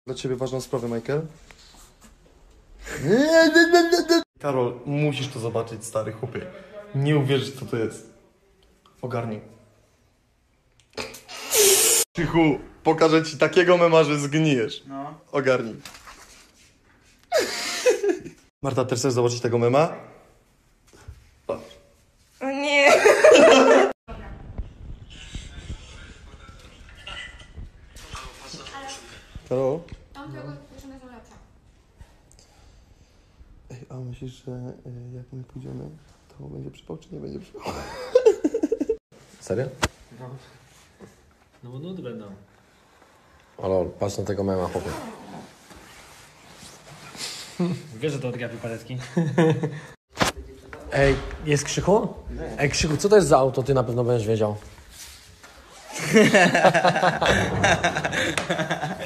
Dla ciebie ważną sprawę, Michael. Karol, musisz to zobaczyć, stary chłopie. Nie uwierzysz, co to jest. Ogarnij. Cichu, pokażę ci takiego mema, że zgnijesz. No. Ogarnij. Marta, też chcesz zobaczyć tego mema? Patrz. O nie! Karol? Tam tego dziewczyny są lepsze. Ej, a myślisz, że jak my pójdziemy, to będzie przypał, czy nie będzie przypał? Serio? No bo nudy będą. O lol, patrz na tego mema, chłopie. Wiesz, że to odgapi paletki? Ej, jest Krzychu? Ej, Krzychu, co to jest za auto? Ty na pewno będziesz wiedział.